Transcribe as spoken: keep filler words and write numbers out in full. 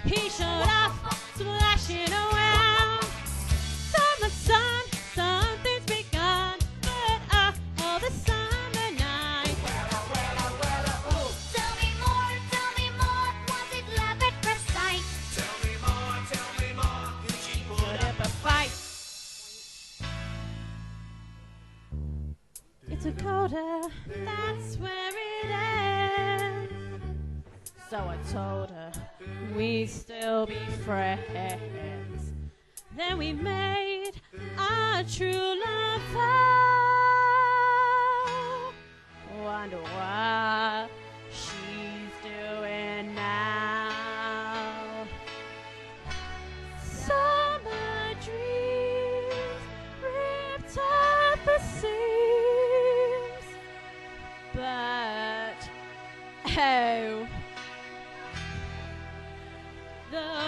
he showed off, splashing around. Summer sun, something's begun, but uh, all the summer night. Tell me more, tell me more, was it love at first sight? Tell me more, tell me more, could she put up A fight. It's a Dakota, that's where it ends. So I told her we'd still be friends. Then we made our true love vow. Wonder what she's doing now. Summer dreams ripped at the seams, but oh, the